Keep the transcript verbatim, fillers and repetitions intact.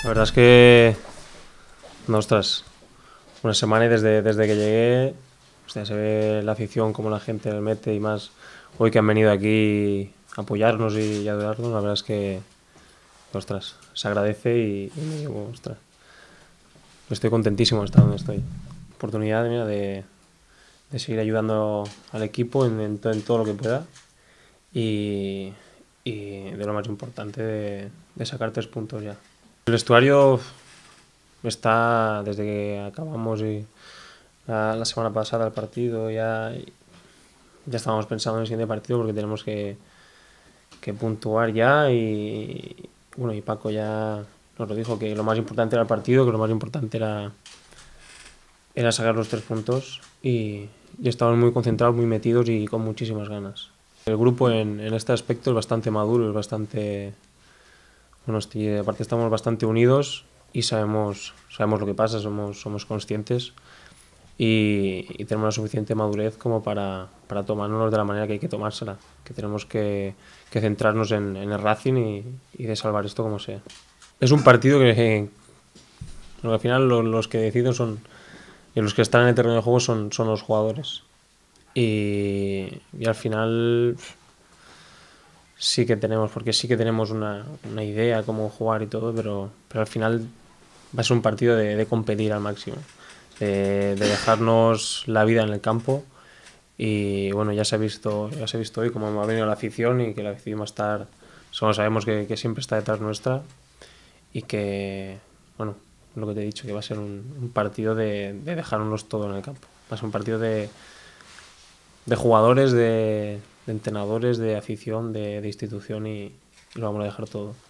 verdad es que, no, ostras, una semana y desde, desde que llegué, hostia, se ve la afición, como la gente le mete y más hoy que han venido aquí a apoyarnos y, y a ayudarnos, la verdad es que, ostras, se agradece y, y me digo, ostras, estoy contentísimo de estar donde estoy. Oportunidad, mira, de, de seguir ayudando al equipo en, en, to- en todo lo que pueda y, y de lo más importante, de, de sacar tres puntos ya. El vestuario está desde que acabamos y la, la semana pasada el partido, ya, ya estábamos pensando en el siguiente partido porque tenemos que, que puntuar ya y bueno, y Paco ya nos lo dijo, que lo más importante era el partido, que lo más importante era, era sacar los tres puntos y, y estamos muy concentrados, muy metidos y con muchísimas ganas. El grupo en, en este aspecto es bastante maduro, es bastante... Bueno, estoy, aparte estamos bastante unidos y sabemos, sabemos lo que pasa, somos, somos conscientes y, y tenemos la suficiente madurez como para, para tomárnoslo de la manera que hay que tomársela, que tenemos que, que centrarnos en, en el Racing y, y de salvar esto como sea. Es un partido que, que al final los, los que deciden son, y los que están en el terreno de juego son, son los jugadores. Y, y al final sí que tenemos, porque sí que tenemos una, una idea cómo jugar y todo, pero, pero al final va a ser un partido de, de competir al máximo, de, de dejarnos la vida en el campo. Y bueno, ya se ha visto, ya se ha visto hoy cómo ha venido la afición y que la afición va a estar, solo sabemos que, que siempre está detrás nuestra y que, bueno, lo que te he dicho, que va a ser un, un partido de, de dejarnos todo en el campo. Va a ser un partido de, de jugadores, de, de entrenadores, de afición, de, de institución y, y lo vamos a dejar todo.